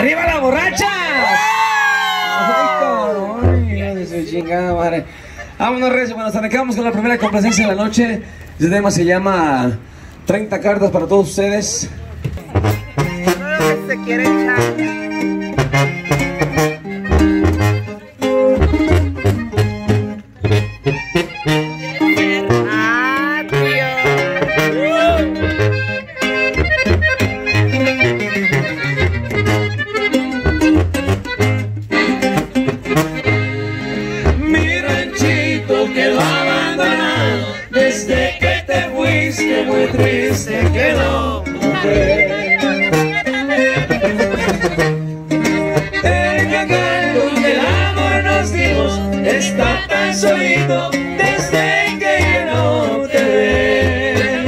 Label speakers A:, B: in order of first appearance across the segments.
A: ¡Arriba la borracha! ¡Ay, cabrón! Hija de su chingada madre. Vámonos, Recio. Bueno, nos arrancamos con la primera complacencia de la noche. Este tema se llama 30 cartas para todos ustedes.
B: Se quiere echar.
A: Desde que te fuiste muy triste quedó, mujer. El lugar donde el amor nos dimos está tan solito desde que ya no te ve.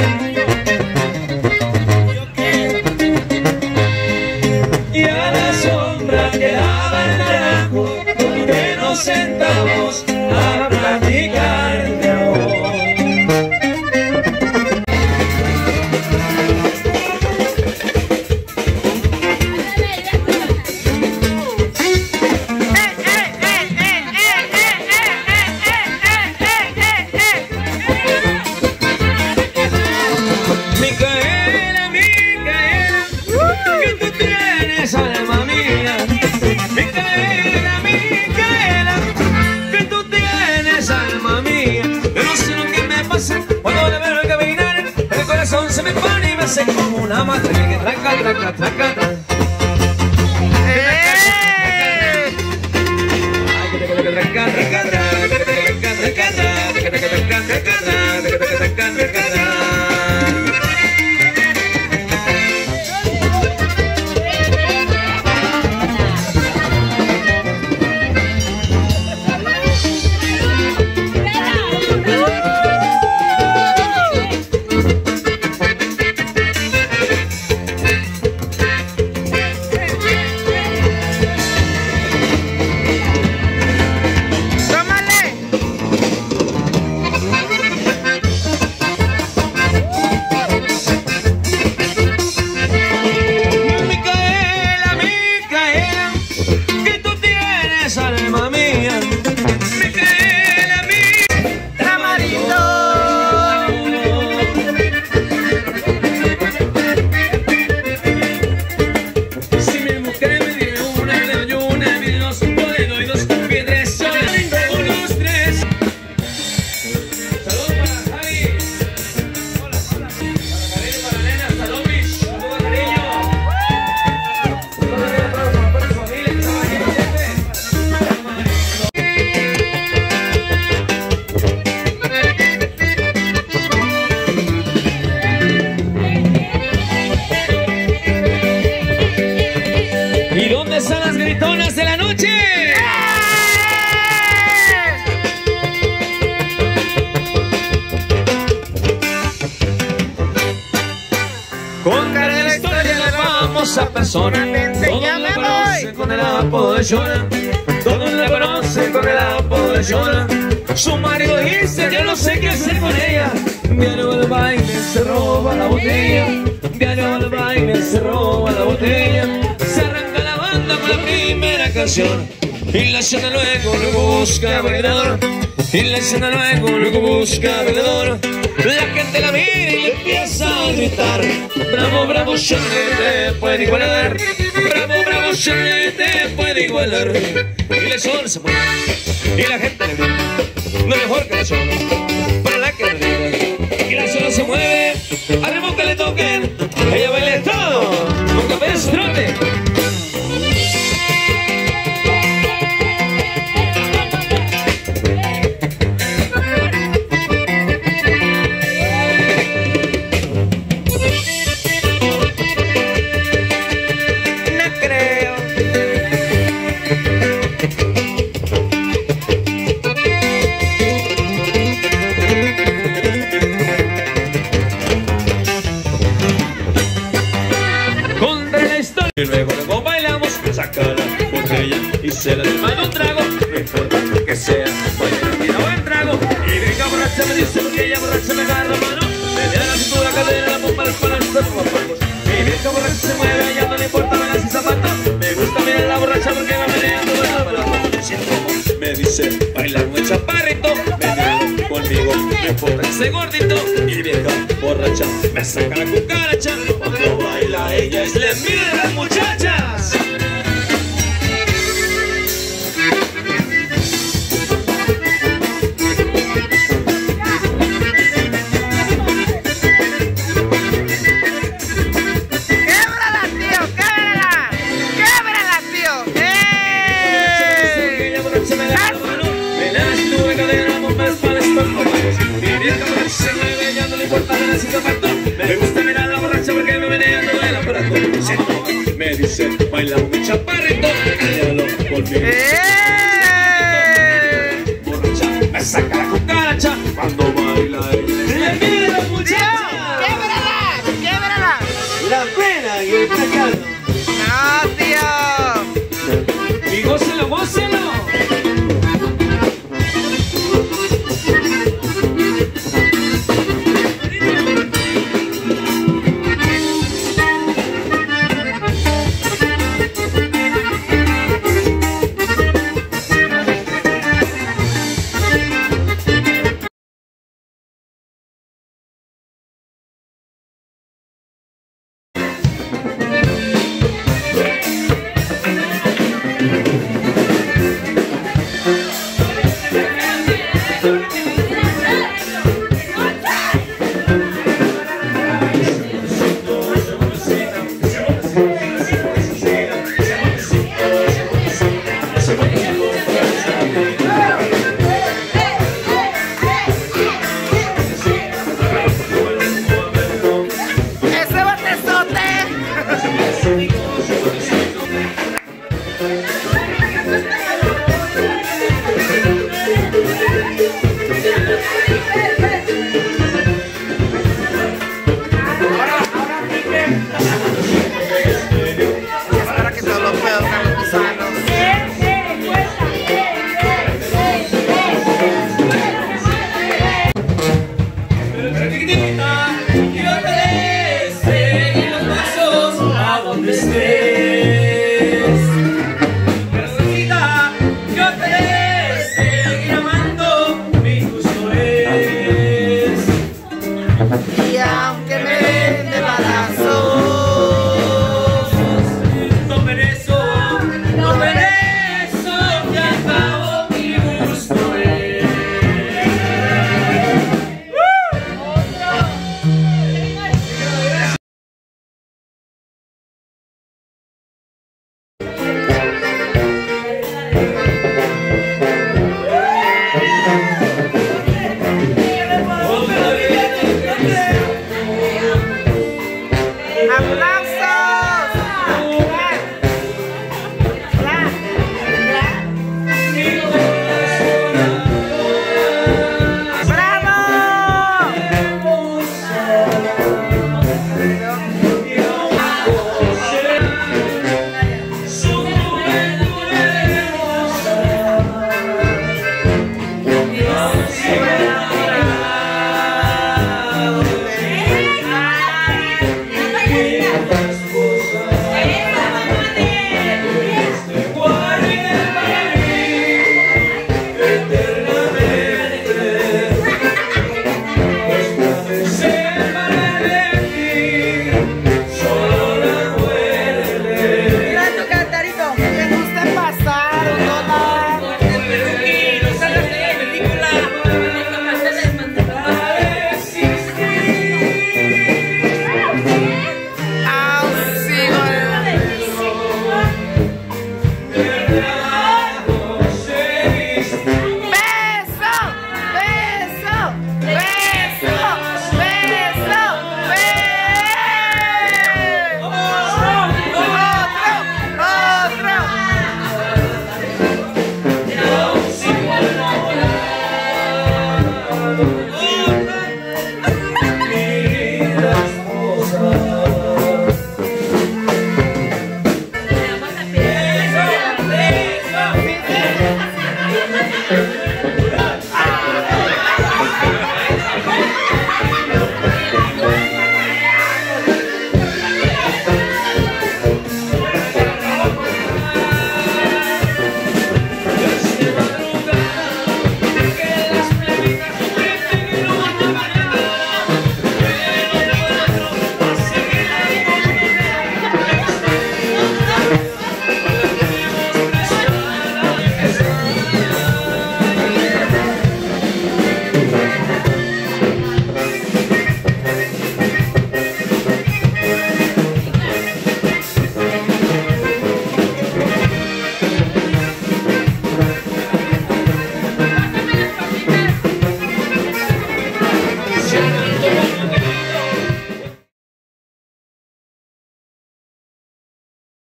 A: Y a la sombra quedaba el naranjo donde nos sentamos a platicar de amor. Alma mía, Micaela, Micaela, que tú tienes alma mía. Yo no sé lo que me pasa cuando la veo caminar. El corazón se me pone y me hace como una madre que traca, traca, traca, traca. Alma mía, Micaela, mi tamarito. Si mi mujer me dio una, le doy una, mi dos, le doy dos, mi tres, unos tres. Saludos para Javi. Hola, hola. Para Karina, para Nena, saludos, bicho. Saludos, cariño. Saludos para su familia, que estaba aquí presente. ¿Y dónde están las gritonas de la noche? Con cara de la historia la famosa persona. Todos la conocen con el apodo de Llora. Todos la conocen con el apodo de Llora. Su marido dice, yo no sé qué hacer con ella. Diario al baile se roba la botella. Diario al baile se roba la botella. Se arranca la banda con la primera canción. Y la escena luego busca bailador. Y la escena luego busca bailador. La gente la mira y le empieza a gritar. Bravo, bravo, Charlie, te puede igualar. Bravo, bravo, Charlie, te puede igualar. Y el sol se mueve y la gente le grita. No mejor que la sola, para la que le diga. Y la sola se mueve, arriba que le toquen. Ella baila todo, nunca apenas trote. Y luego bailamos, saca la botella y se la toma un trago. No importa lo que sea, buena o buen trago. Y venga borracha me dice porque ella borracha me agarra la mano. Me da la cintura, cadera, la pompa, las palas, los polvos. Mi vieja borracha se mueve, ya no le importa velas y zapatos. Me gusta ese gordito. Mi vieja borracha me saca la cucaracha. Cuando baila ella es la envidia de las muchachas. Me gusta mirar a la borracha porque me menea todo el aparato. Me dice, baila un chaparrito, cállalo conmigo. Borracha, me saca la cucaracha cuando baila ella. ¡Mira la muchacha!
B: ¡Québrala! ¡Québrala!
C: La pena y el callado.
B: ¡No, tío!
A: Y gócelo, gócelo.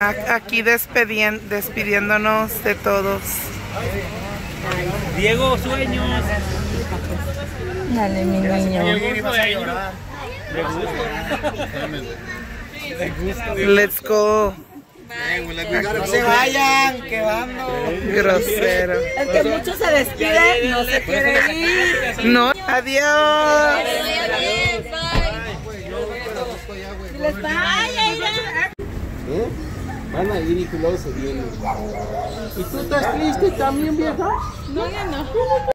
B: Aquí despidiéndonos de todos.
D: Diego, sueños.
E: Dale, mi niño.
B: Let's go.
C: No se vayan, quedando.
B: Grosero.
E: El que mucho se despide, no se quiere ir.
B: No, adiós.
E: Les vaya.
C: Van a ir y luego se vienen. ¿Y tú estás triste también, vieja?
E: No, ya no.